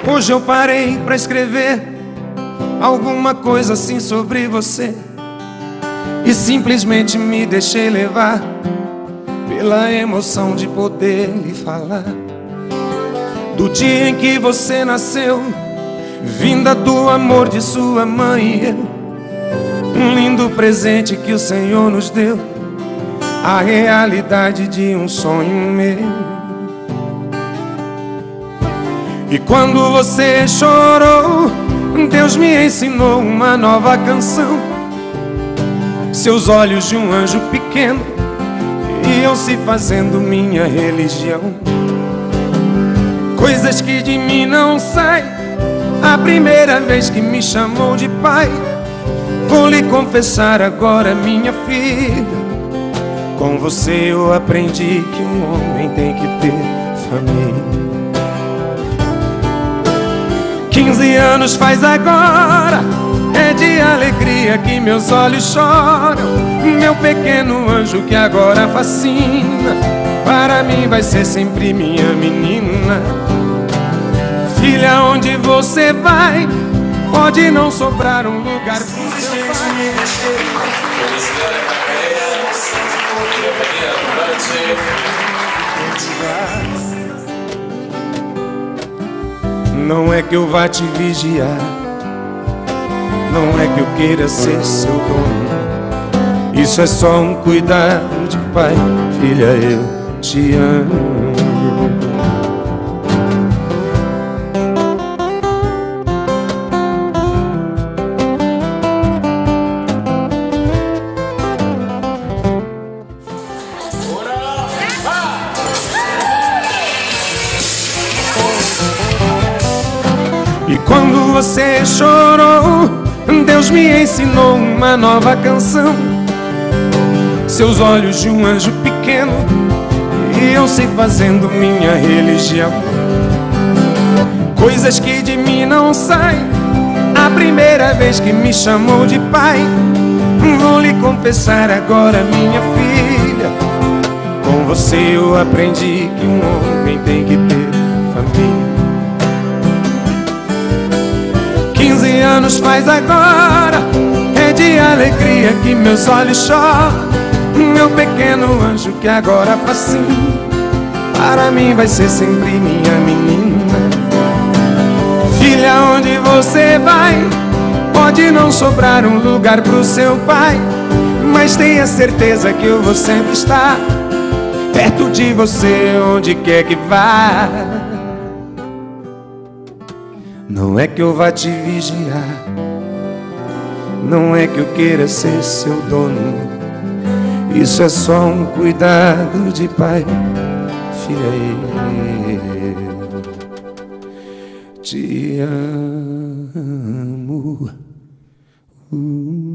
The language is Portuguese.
Hoje eu parei pra escrever alguma coisa assim sobre você e simplesmente me deixei levar pela emoção de poder lhe falar do dia em que você nasceu, vinda do amor de sua mãe e eu. Um lindo presente que o Senhor nos deu, a realidade de um sonho meu. E quando você chorou, Deus me ensinou uma nova canção. Seus olhos de um anjo pequeno iam se fazendo minha religião. Coisas que de mim não saem, a primeira vez que me chamou de pai. Vou lhe confessar agora, minha filha, com você eu aprendi que um homem tem que ter família. 15 anos faz agora, é de alegria que meus olhos choram. Meu pequeno anjo que agora fascina, para mim vai ser sempre minha menina. Filha, onde você vai, pode não sobrar um lugar pro seu pai. Não é que eu vá te vigiar, não é que eu queira ser seu dono. Isso é só um cuidado de pai. Filha, eu te amo. E quando você chorou, Deus me ensinou uma nova canção. Seus olhos de um anjo pequeno iam se fazendo minha religião. Coisas que de mim não saem, a primeira vez que me chamou de pai. Vou lhe confessar agora, minha filha, com você eu aprendi que um homem tem que ter família. 15 anos faz agora, é de alegria que meus olhos choram. Meu pequeno anjo que agora fascina, para mim vai ser sempre minha menina. Filha, onde você vai, pode não sobrar um lugar pro seu pai, mas tenha certeza que eu vou sempre estar perto de você onde quer que vá. Não é que eu vá te vigiar, não é que eu queira ser seu dono. Isso é só um cuidado de pai. Filha, eu te amo.